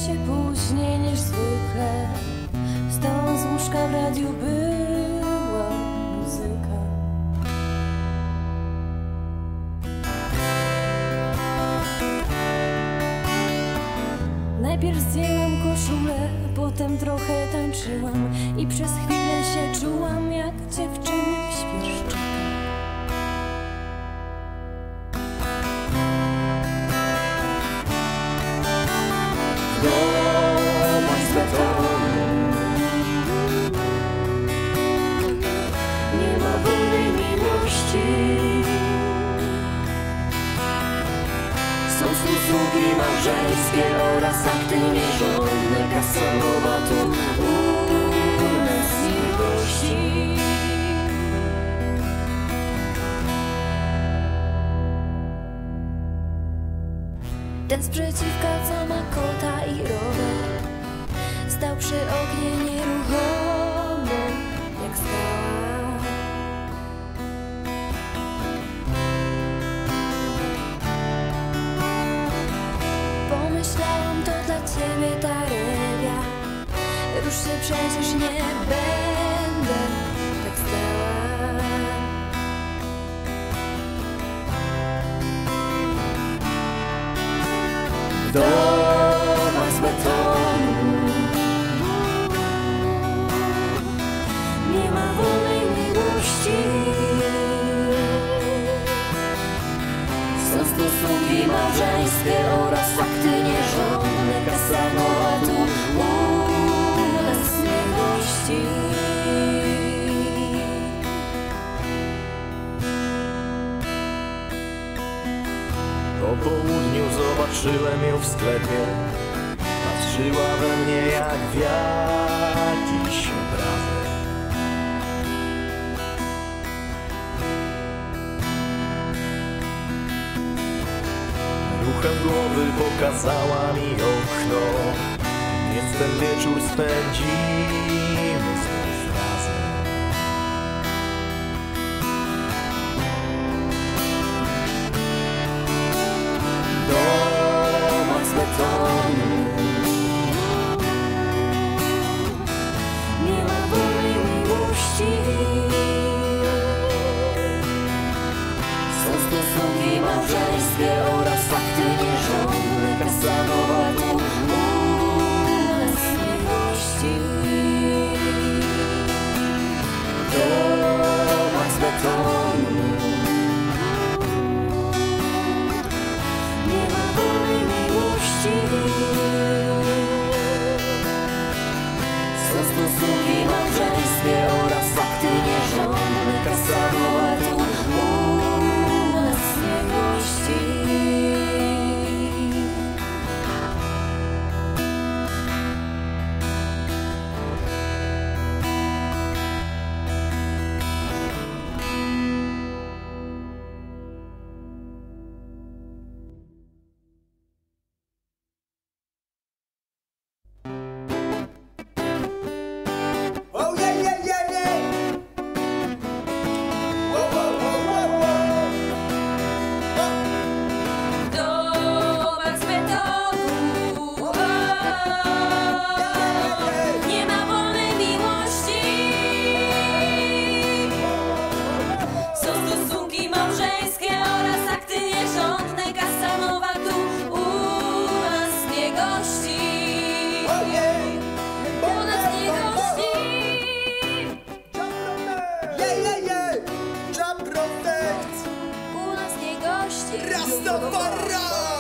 się później niż zwykle. Wstałam z łóżka, w radiu była muzyka. Najpierw zdjęłam koszulę, potem trochę tańczyłam i przez chwilę się czułam jak dziewczyny w świerszczykach. W domach z betonu nie ma wolnej miłości. Są stosunki małżeńskie oraz akty nierządne. Kasanowa tu u nas nie gości. Ten sprzeciwka, co ma kota i rower, stał przy oknie nieruchomo jak skała. Pomyślałam, to dla ciebie ta rewia. Rusz się, przecież nie będę tak stała. W domach z betonu nie ma wolnej miłości. Są stosunki małżeńskie oraz akty nierządne. Kasanowa tu u nas nie gości. Po południu zobaczyłem ją w sklepie. Patrzyła we mnie jak w jakiś obrazek. Ruchem głowy pokazała mi okno, więc ten wieczór spędzimy znów razem. W domach z betonu nie ma wolnej miłości. Są stosunki małżeńskie oraz akty nierządne. Kasanowa tu u nas nie gości. W domach z betonu nie ma wolnej miłości. Są stosunki małżeńskie oraz akty nierządne. Kasanowa tu u nas nie gości. Oh yeah, yeah, yeah, yeah. Whoa, whoa, whoa, whoa, whoa. W domach z betonu nie ma wolnej miłości. Są stosunki małżeńskie oraz akty nierządne. Kasanowa tu u nas nie gości. Oh yeah. U nas nie gości. Yeah, yeah, yeah. Jump protect. U nas nie gości. Rastafari.